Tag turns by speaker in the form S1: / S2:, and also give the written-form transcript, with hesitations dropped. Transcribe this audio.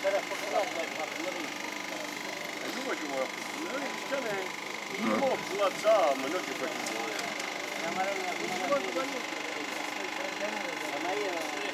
S1: Nu facciamo la funzione, il morto la zama, non ci facciamo.